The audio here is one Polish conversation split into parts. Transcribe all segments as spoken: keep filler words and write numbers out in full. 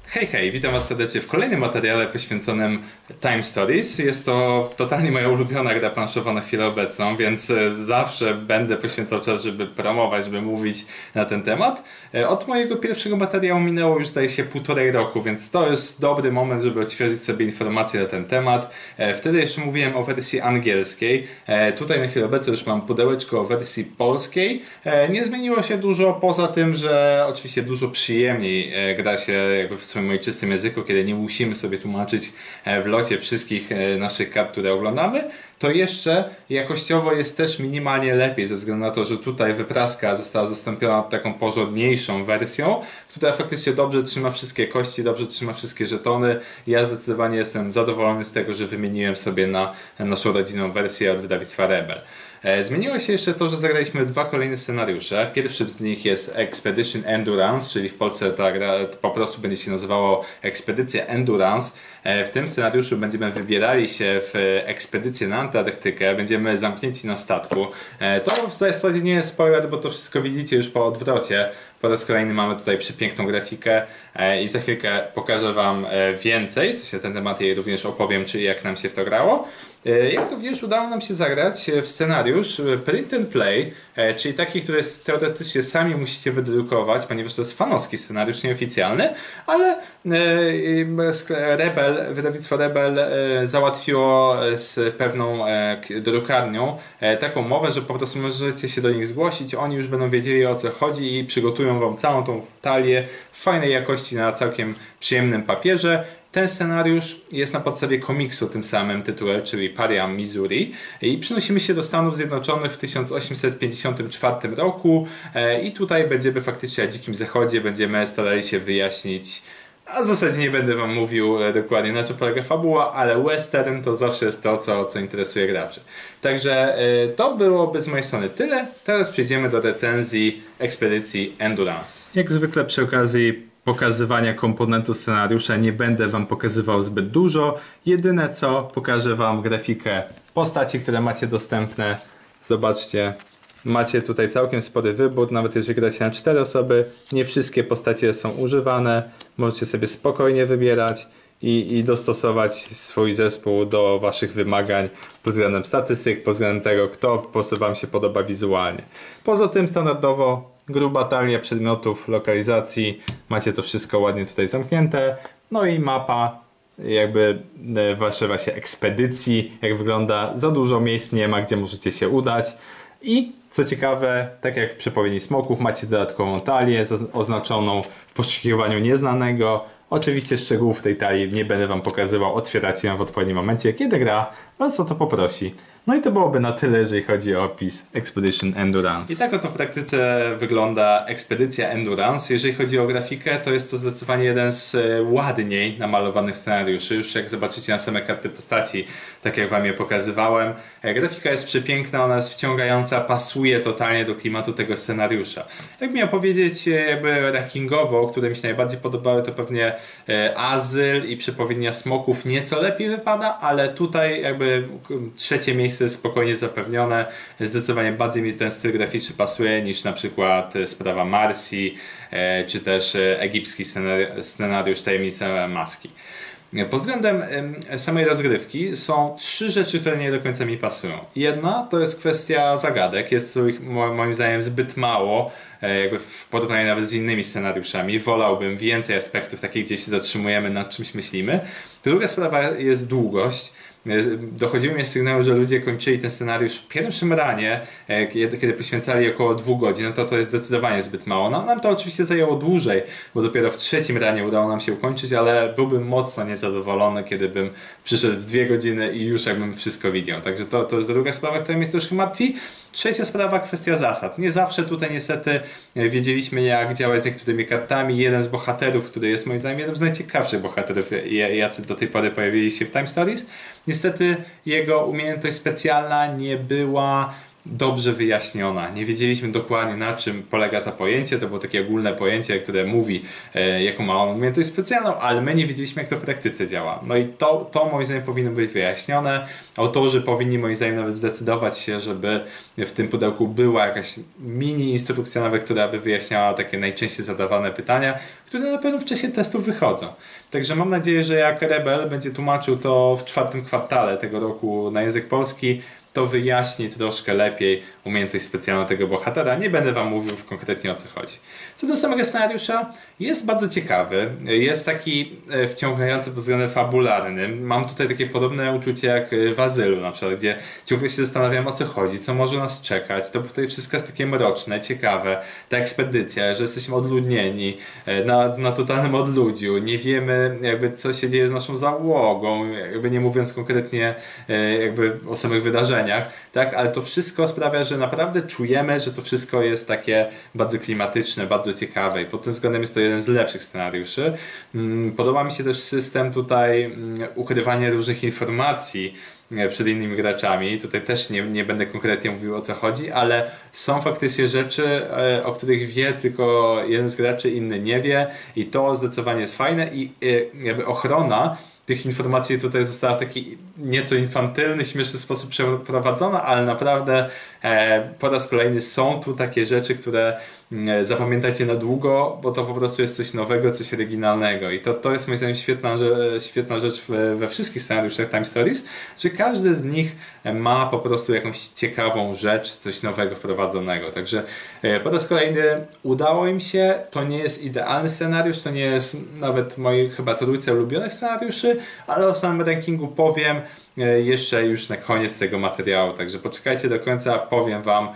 Hej, hej, witam Was serdecznie w kolejnym materiale poświęconym Time Stories. Jest to totalnie moja ulubiona gra planszowa na chwilę obecną, więc zawsze będę poświęcał czas, żeby promować, żeby mówić na ten temat. Od mojego pierwszego materiału minęło już zdaje się półtorej roku, więc to jest dobry moment, żeby odświeżyć sobie informacje na ten temat. Wtedy jeszcze mówiłem o wersji angielskiej. Tutaj na chwilę obecną już mam pudełeczko o wersji polskiej. Nie zmieniło się dużo, poza tym, że oczywiście dużo przyjemniej gra się jakby w swoim ojczystym języku, kiedy nie musimy sobie tłumaczyć w locie wszystkich naszych kart, które oglądamy. To jeszcze jakościowo jest też minimalnie lepiej, ze względu na to, że tutaj wypraska została zastąpiona taką porządniejszą wersją, która faktycznie dobrze trzyma wszystkie kości, dobrze trzyma wszystkie żetony. Ja zdecydowanie jestem zadowolony z tego, że wymieniłem sobie na naszą rodzinną wersję od wydawnictwa Rebel. Zmieniło się jeszcze to, że zagraliśmy dwa kolejne scenariusze. Pierwszy z nich jest Expedition Endurance, czyli w Polsce ta gra po prostu będzie się nazywało Ekspedycja Endurance. W tym scenariuszu będziemy wybierali się w ekspedycję na Antarktykę, będziemy zamknięci na statku. To w zasadzie nie jest spoiler, bo to wszystko widzicie już po odwrocie. Po raz kolejny mamy tutaj przepiękną grafikę i za chwilkę pokażę Wam więcej, co się na ten temat jej również opowiem, czyli jak nam się w to grało. Jak również udało nam się zagrać w scenariusz Print and Play, czyli taki, który teoretycznie sami musicie wydrukować, ponieważ to jest fanowski scenariusz, nieoficjalny, ale Rebel, wydawnictwo Rebel załatwiło z pewną drukarnią taką umowę, że po prostu możecie się do nich zgłosić, oni już będą wiedzieli, o co chodzi i przygotują Wam całą tą talię w fajnej jakości na całkiem przyjemnym papierze. Ten scenariusz jest na podstawie komiksu o tym samym tytule, czyli Paria, Missouri, i przenosimy się do Stanów Zjednoczonych w tysiąc osiemset pięćdziesiątym czwartym roku i tutaj będziemy faktycznie na Dzikim Zachodzie, będziemy starali się wyjaśnić, a w zasadzie nie będę Wam mówił dokładnie, na czym polega fabuła, ale western to zawsze jest to, co, co interesuje graczy. Także to byłoby z mojej strony tyle. Teraz przejdziemy do recenzji Ekspedycji Endurance. Jak zwykle przy okazji pokazywania komponentów scenariusza nie będę Wam pokazywał zbyt dużo. Jedyne co, pokażę Wam grafikę postaci, które macie dostępne. Zobaczcie, macie tutaj całkiem spory wybór, nawet jeżeli gracie na cztery osoby, nie wszystkie postacie są używane. Możecie sobie spokojnie wybierać i, i dostosować swój zespół do Waszych wymagań pod względem statystyk, pod względem tego, kto po prostu Wam się podoba wizualnie. Poza tym standardowo gruba talia przedmiotów, lokalizacji, macie to wszystko ładnie tutaj zamknięte, no i mapa jakby waszej właśnie ekspedycji, jak wygląda, za dużo miejsc nie ma, gdzie możecie się udać. I co ciekawe, tak jak w przepowiedni smoków, macie dodatkową talię oznaczoną w poszukiwaniu nieznanego. Oczywiście szczegółów tej talii nie będę Wam pokazywał, otwieracie ją w odpowiednim momencie, kiedy gra Was o to poprosi. No i to byłoby na tyle, jeżeli chodzi o opis Expedition Endurance. I tak oto w praktyce wygląda Ekspedycja Endurance. Jeżeli chodzi o grafikę, to jest to zdecydowanie jeden z ładniej namalowanych scenariuszy. Już jak zobaczycie na same karty postaci, tak jak Wam je pokazywałem. Grafika jest przepiękna, ona jest wciągająca, pasuje totalnie do klimatu tego scenariusza. Jak miał powiedzieć jakby rankingowo, które mi się najbardziej podobały, to pewnie Azyl i Przepowiednia Smoków nieco lepiej wypada, ale tutaj jakby trzecie miejsce jest spokojnie zapewnione. Zdecydowanie bardziej mi ten styl graficzny pasuje niż na przykład Sprawa Marsi, czy też egipski scenariusz Tajemnice Maski. Pod względem samej rozgrywki są trzy rzeczy, które nie do końca mi pasują. Jedna to jest kwestia zagadek, jest ich moim zdaniem zbyt mało, jakby w porównaniu nawet z innymi scenariuszami. Wolałbym więcej aspektów takich, gdzie się zatrzymujemy, nad czymś myślimy. Druga sprawa jest długość. Dochodziły mnie sygnały, że ludzie kończyli ten scenariusz w pierwszym ranie, kiedy, kiedy poświęcali około dwóch godzin, no to to jest zdecydowanie zbyt mało. No, nam to oczywiście zajęło dłużej, bo dopiero w trzecim ranie udało nam się ukończyć, ale byłbym mocno niezadowolony, kiedy bym przyszedł w dwie godziny i już jakbym wszystko widział. Także to, to jest druga sprawa, która mnie troszkę martwi. Trzecia sprawa, kwestia zasad. Nie zawsze tutaj niestety wiedzieliśmy, jak działać z niektórymi kartami. Jeden z bohaterów, który jest moim zdaniem jednym z najciekawszych bohaterów, jacy do tej pory pojawili się w Time Stories, niestety jego umiejętność specjalna nie była dobrze wyjaśniona. Nie wiedzieliśmy dokładnie, na czym polega to pojęcie. To było takie ogólne pojęcie, które mówi, e, jaką ma on umiejętność specjalną, ale my nie wiedzieliśmy, jak to w praktyce działa. No i to, to moim zdaniem powinno być wyjaśnione. Autorzy powinni moim zdaniem nawet zdecydować się, żeby w tym pudełku była jakaś mini instrukcja nawet, która by wyjaśniała takie najczęściej zadawane pytania, które na pewno w czasie testów wychodzą. Także mam nadzieję, że jak Rebel będzie tłumaczył to w czwartym kwartale tego roku na język polski, to wyjaśni troszkę lepiej umiejętność specjalną tego bohatera. Nie będę wam mówił konkretnie, o co chodzi. Co do samego scenariusza, jest bardzo ciekawy. Jest taki wciągający pod względem fabularnym. Mam tutaj takie podobne uczucie jak w Azylu na przykład, gdzie ciągle się zastanawiam, o co chodzi, co może nas czekać. To tutaj wszystko jest takie mroczne, ciekawe. Ta ekspedycja, że jesteśmy odludnieni, na, na totalnym odludziu. Nie wiemy jakby, co się dzieje z naszą załogą, jakby nie mówiąc konkretnie jakby o samych wydarzeniach, tak? Ale to wszystko sprawia, że naprawdę czujemy, że to wszystko jest takie bardzo klimatyczne, bardzo ciekawe i pod tym względem jest to jeden z lepszych scenariuszy. Podoba mi się też system tutaj ukrywania różnych informacji przed innymi graczami. Tutaj też nie, nie będę konkretnie mówił, o co chodzi, ale są faktycznie rzeczy, o których wie tylko jeden z graczy, inny nie wie i to zdecydowanie jest fajne i jakby ochrona tych informacji tutaj została w taki nieco infantylny, śmieszny sposób przeprowadzona, ale naprawdę e, po raz kolejny są tu takie rzeczy, które e, zapamiętacie na długo, bo to po prostu jest coś nowego, coś oryginalnego i to, to jest moim zdaniem świetna, świetna rzecz we, we wszystkich scenariuszach Time Stories, że każdy z nich ma po prostu jakąś ciekawą rzecz, coś nowego wprowadzonego. Także e, po raz kolejny udało im się, to nie jest idealny scenariusz, to nie jest nawet moi chyba trójce ulubionych scenariuszy, ale o samym rankingu powiem jeszcze już na koniec tego materiału, także poczekajcie do końca, powiem wam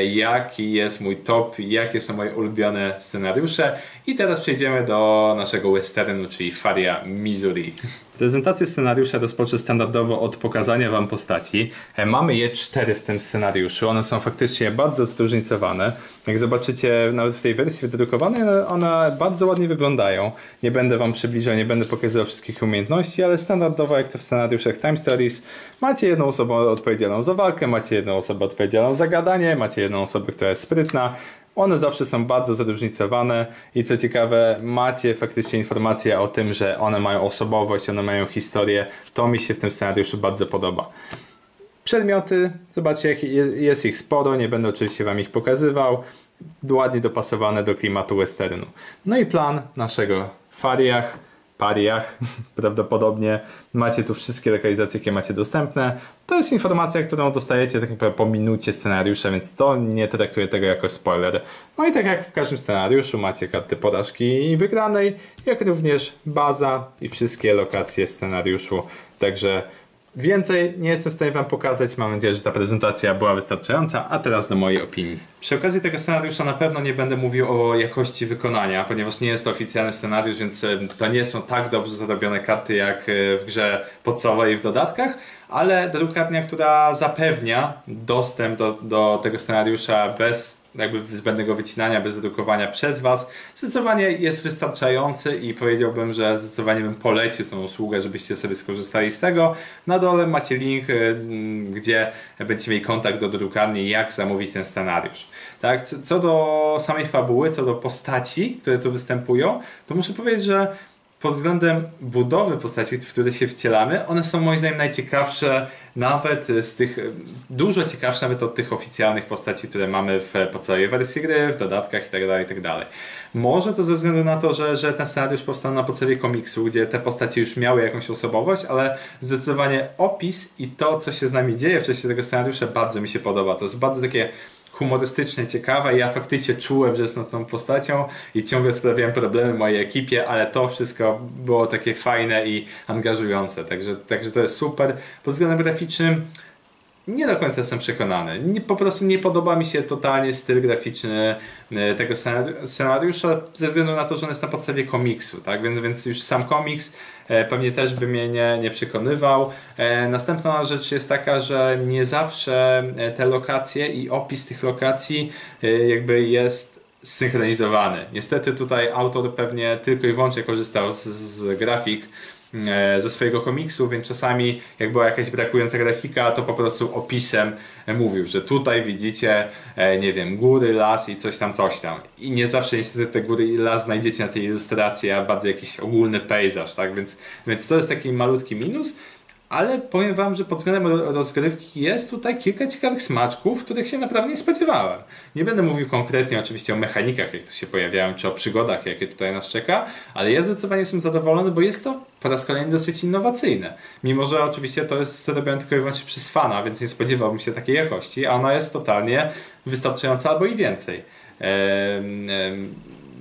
jaki jest mój top, jakie są moje ulubione scenariusze i teraz przejdziemy do naszego westernu, czyli Faria Missouri. Prezentację scenariusza rozpocznę standardowo od pokazania wam postaci. Mamy je cztery w tym scenariuszu, one są faktycznie bardzo zróżnicowane. Jak zobaczycie nawet w tej wersji wydrukowanej, one bardzo ładnie wyglądają. Nie będę wam przybliżał, nie będę pokazywał wszystkich umiejętności, ale standardowo jak to w scenariuszach Time Stories, macie jedną osobę odpowiedzialną za walkę, macie jedną osobę odpowiedzialną za gadanie, macie jedną osobę, która jest sprytna. One zawsze są bardzo zróżnicowane i co ciekawe, macie faktycznie informacje o tym, że one mają osobowość, one mają historię. To mi się w tym scenariuszu bardzo podoba. Przedmioty, zobaczcie, jest ich sporo, nie będę oczywiście wam ich pokazywał. Ładnie dopasowane do klimatu westernu. No i plan naszego Fariach. Pariach, prawdopodobnie macie tu wszystkie lokalizacje, jakie macie dostępne. To jest informacja, którą dostajecie tak naprawdę po minucie scenariusza, więc to nie traktuję tego jako spoiler. No i tak jak w każdym scenariuszu macie karty porażki i wygranej, jak również baza i wszystkie lokacje w scenariuszu. Także więcej nie jestem w stanie wam pokazać, mam nadzieję, że ta prezentacja była wystarczająca, a teraz do mojej opinii. Przy okazji tego scenariusza na pewno nie będę mówił o jakości wykonania, ponieważ nie jest to oficjalny scenariusz, więc to nie są tak dobrze zrobione karty jak w grze podstawowej i w dodatkach, ale drukarnia, która zapewnia dostęp do, do tego scenariusza bez jakby zbędnego wycinania, bez drukowania przez was, zdecydowanie jest wystarczający i powiedziałbym, że zdecydowanie bym polecił tą usługę, żebyście sobie skorzystali z tego. Na dole macie link, gdzie będziecie mieli kontakt do drukarni, jak zamówić ten scenariusz. Tak? Co do samej fabuły, co do postaci, które tu występują, to muszę powiedzieć, że pod względem budowy postaci, w które się wcielamy, one są moim zdaniem najciekawsze nawet z tych, dużo ciekawsze nawet od tych oficjalnych postaci, które mamy w podstawowej wersji gry, w dodatkach itd., itd. Może to ze względu na to, że, że ten scenariusz powstał na podstawie komiksu, gdzie te postacie już miały jakąś osobowość, ale zdecydowanie opis i to, co się z nami dzieje w czasie tego scenariusza, bardzo mi się podoba. To jest bardzo takie humorystyczne, ciekawe. Ja faktycznie czułem, że jestem tą postacią i ciągle sprawiałem problemy mojej ekipie, ale to wszystko było takie fajne i angażujące. Także, także to jest super. Pod względem graficznym nie do końca jestem przekonany. Nie, po prostu nie podoba mi się totalnie styl graficzny tego scenariusza ze względu na to, że on jest na podstawie komiksu, tak? Więc, więc już sam komiks pewnie też by mnie nie, nie przekonywał. Następna rzecz jest taka, że nie zawsze te lokacje i opis tych lokacji jakby jest synchronizowany. Niestety tutaj autor pewnie tylko i wyłącznie korzystał z, z grafik ze swojego komiksu, więc czasami jak była jakaś brakująca grafika, to po prostu opisem mówił, że tutaj widzicie, nie wiem, góry, las i coś tam, coś tam. I nie zawsze niestety te góry i las znajdziecie na tej ilustracji, a bardziej jakiś ogólny pejzaż, tak? Więc, więc to jest taki malutki minus. Ale powiem wam, że pod względem rozgrywki jest tutaj kilka ciekawych smaczków, których się naprawdę nie spodziewałem. Nie będę mówił konkretnie oczywiście o mechanikach, jak tu się pojawiają, czy o przygodach, jakie tutaj nas czeka, ale ja zdecydowanie jestem zadowolony, bo jest to po raz kolejny dosyć innowacyjne. Mimo że oczywiście to jest zrobione tylko i wyłącznie przez fana, więc nie spodziewałbym się takiej jakości, a ona jest totalnie wystarczająca albo i więcej. Ehm, ehm,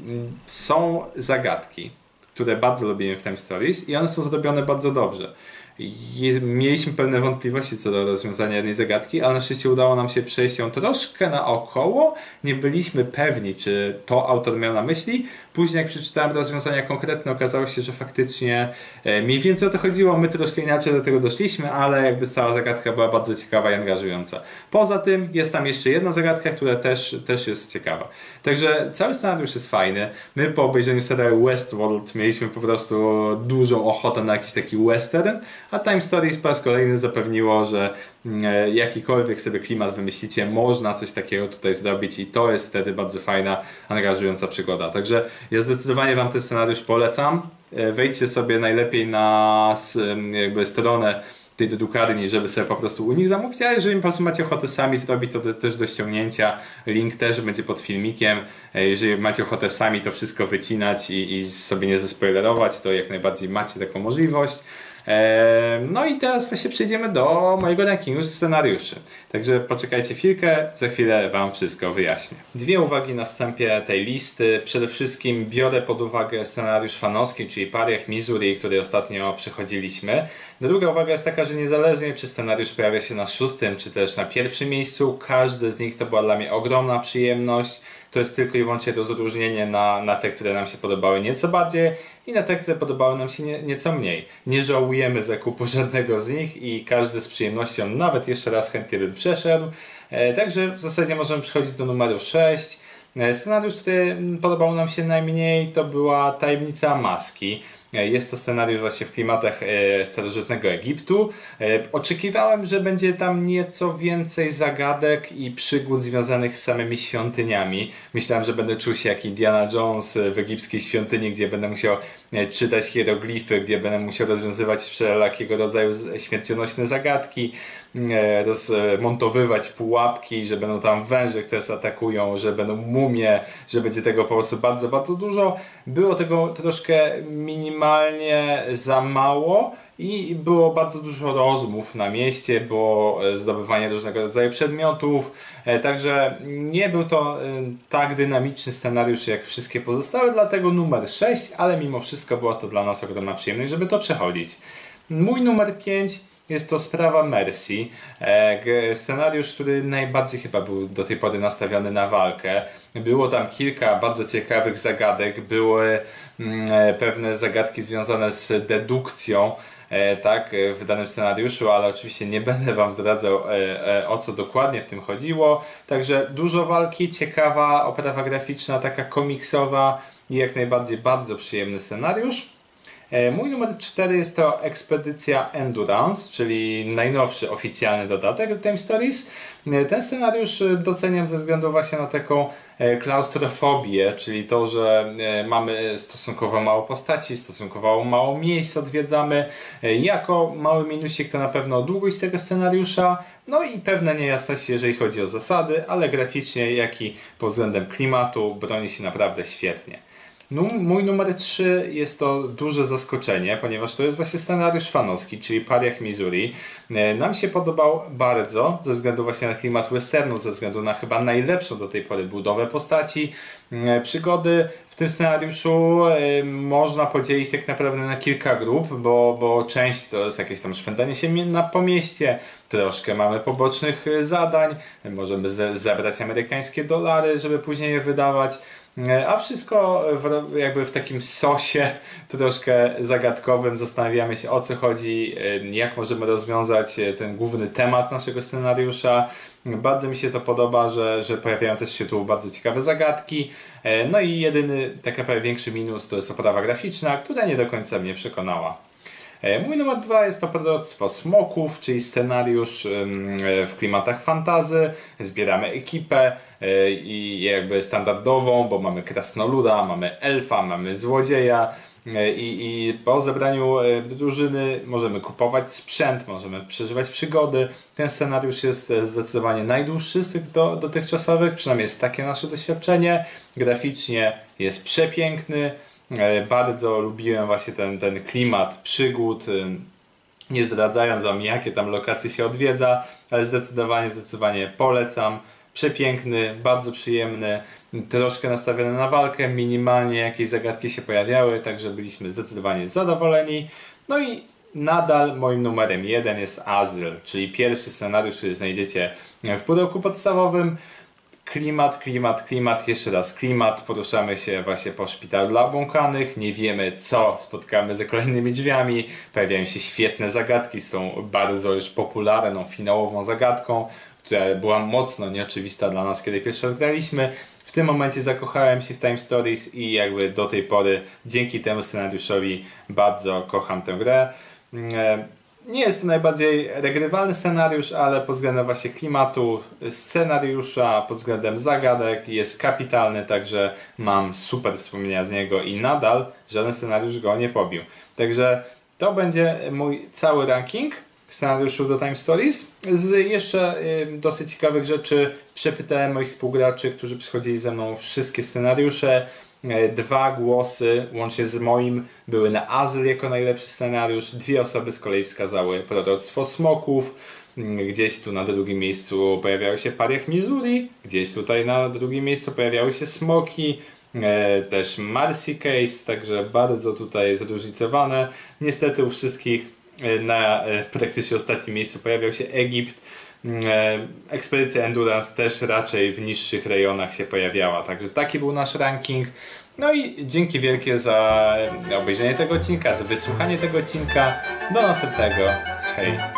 są zagadki, które bardzo lubimy w Time Stories i one są zrobione bardzo dobrze. Mieliśmy pewne wątpliwości co do rozwiązania jednej zagadki, ale na szczęście udało nam się przejść ją troszkę naokoło. Nie byliśmy pewni, czy to autor miał na myśli. Później jak przeczytałem rozwiązania konkretne, okazało się, że faktycznie e, mniej więcej o to chodziło. My troszkę inaczej do tego doszliśmy, ale jakby cała zagadka była bardzo ciekawa i angażująca. Poza tym jest tam jeszcze jedna zagadka, która też, też jest ciekawa. Także cały scenariusz jest fajny. My po obejrzeniu serialu Westworld mieliśmy po prostu dużą ochotę na jakiś taki western, a Time Stories po raz kolejny zapewniło, że e, jakikolwiek sobie klimat wymyślicie, można coś takiego tutaj zrobić i to jest wtedy bardzo fajna, angażująca przygoda. Także ja zdecydowanie wam ten scenariusz polecam. E, wejdźcie sobie najlepiej na jakby stronę tej drukarni, żeby sobie po prostu u nich zamówić, a jeżeli po prostu macie ochotę sami zrobić, to też do ściągnięcia. Link też będzie pod filmikiem. Jeżeli macie ochotę sami to wszystko wycinać i, i sobie nie zespoilerować, to jak najbardziej macie taką możliwość. No i teraz właśnie przejdziemy do mojego rankingu scenariuszy. Także poczekajcie chwilkę, za chwilę wam wszystko wyjaśnię. Dwie uwagi na wstępie tej listy. Przede wszystkim biorę pod uwagę scenariusz fanowski, czyli Pariah, Missouri, który ostatnio przechodziliśmy. Druga uwaga jest taka, że niezależnie czy scenariusz pojawia się na szóstym, czy też na pierwszym miejscu, każdy z nich to była dla mnie ogromna przyjemność. To jest tylko i wyłącznie rozróżnienie na, na te, które nam się podobały nieco bardziej i na te, które podobały nam się nie, nieco mniej. Nie żałujemy zakupu żadnego z nich i każdy z przyjemnością, nawet jeszcze raz chętnie bym przeszedł. E, także w zasadzie możemy przechodzić do numeru sześć. E, scenariusz, który podobał nam się najmniej, to była Tajemnica Maski. Jest to scenariusz właśnie w klimatach e, starożytnego Egiptu. E, oczekiwałem, że będzie tam nieco więcej zagadek i przygód związanych z samymi świątyniami. Myślałem, że będę czuł się jak Indiana Jones w egipskiej świątyni, gdzie będę musiał e, czytać hieroglify, gdzie będę musiał rozwiązywać wszelakiego rodzaju śmiercionośne zagadki, e, rozmontowywać pułapki, że będą tam węże, które zaatakują, że będą mumie, że będzie tego po prostu bardzo, bardzo dużo. Było tego troszkę minimalnie minimalnie za mało i było bardzo dużo rozmów na mieście, było zdobywanie różnego rodzaju przedmiotów, także nie był to tak dynamiczny scenariusz jak wszystkie pozostałe, dlatego numer sześć, ale mimo wszystko była to dla nas ogromna przyjemność, żeby to przechodzić. Mój numer pięć jest to Sprawa Mercy. Scenariusz, który najbardziej chyba był do tej pory nastawiony na walkę. Było tam kilka bardzo ciekawych zagadek. Były pewne zagadki związane z dedukcją, tak, w danym scenariuszu, ale oczywiście nie będę wam zdradzał, o co dokładnie w tym chodziło. Także dużo walki, ciekawa oprawa graficzna, taka komiksowa i jak najbardziej bardzo przyjemny scenariusz. Mój numer cztery jest to Ekspedycja Endurance, czyli najnowszy oficjalny dodatek do Time Stories. Ten scenariusz doceniam ze względu właśnie na taką klaustrofobię, czyli to, że mamy stosunkowo mało postaci, stosunkowo mało miejsc odwiedzamy. Jako mały minusik to na pewno długość tego scenariusza, no i pewne niejasności, jeżeli chodzi o zasady, ale graficznie, jak i pod względem klimatu broni się naprawdę świetnie. Mój numer trzy jest to duże zaskoczenie, ponieważ to jest właśnie scenariusz fanowski, czyli Pariah, Missouri. Nam się podobał bardzo, ze względu właśnie na klimat westernu, ze względu na chyba najlepszą do tej pory budowę postaci, przygody. W tym scenariuszu można podzielić tak naprawdę na kilka grup, bo, bo część to jest jakieś tam szwendanie się na, po mieście, troszkę mamy pobocznych zadań, możemy ze, zebrać amerykańskie dolary, żeby później je wydawać. A wszystko w, jakby w takim sosie troszkę zagadkowym. Zastanawiamy się, o co chodzi, jak możemy rozwiązać ten główny temat naszego scenariusza. Bardzo mi się to podoba, że, że pojawiają też się tu bardzo ciekawe zagadki. No i jedyny tak naprawdę większy minus to jest oprawa graficzna, która nie do końca mnie przekonała. Mój numer dwa jest to Proroctwo Smoków, czyli scenariusz w klimatach fantasy. Zbieramy ekipę i jakby standardową, bo mamy krasnoluda, mamy elfa, mamy złodzieja. I, I po zebraniu drużyny możemy kupować sprzęt, możemy przeżywać przygody. Ten scenariusz jest zdecydowanie najdłuższy z tych do, dotychczasowych, przynajmniej jest takie nasze doświadczenie. Graficznie jest przepiękny. Bardzo lubiłem właśnie ten, ten klimat przygód, nie zdradzając wam, jakie tam lokacje się odwiedza, ale zdecydowanie, zdecydowanie polecam. Przepiękny, bardzo przyjemny, troszkę nastawiony na walkę, minimalnie jakieś zagadki się pojawiały, także byliśmy zdecydowanie zadowoleni. No i nadal moim numerem jeden jest Azyl, czyli pierwszy scenariusz, który znajdziecie w pudełku podstawowym. Klimat, klimat, klimat, jeszcze raz klimat. Poruszamy się właśnie po szpitalu dla obłąkanych. Nie wiemy, co spotkamy za kolejnymi drzwiami. Pojawiają się świetne zagadki z tą bardzo już popularną, finałową zagadką, która była mocno nieoczywista dla nas, kiedy pierwszy raz graliśmy. W tym momencie zakochałem się w Time Stories i jakby do tej pory dzięki temu scenariuszowi bardzo kocham tę grę. Nie jest to najbardziej regrywalny scenariusz, ale pod względem właśnie klimatu, scenariusza, pod względem zagadek jest kapitalny, także mam super wspomnienia z niego i nadal żaden scenariusz go nie pobił. Także to będzie mój cały ranking scenariuszów do Time Stories. Z jeszcze y, dosyć ciekawych rzeczy przepytałem moich współgraczy, którzy przychodzili ze mną wszystkie scenariusze. Dwa głosy, łącznie z moim, były na Azyl jako najlepszy scenariusz. Dwie osoby z kolei wskazały Proroctwo Smoków. Gdzieś tu na drugim miejscu pojawiały się Pariah, Missouri. Gdzieś tutaj na drugim miejscu pojawiały się Smoki. E, też Marcy Case, także bardzo tutaj zróżnicowane. Niestety u wszystkich na e, praktycznie ostatnim miejscu pojawiał się Egipt. Ekspedycja Endurance też raczej w niższych rejonach się pojawiała, także taki był nasz ranking. No i dzięki wielkie za obejrzenie tego odcinka, za wysłuchanie tego odcinka. Do następnego. Hej!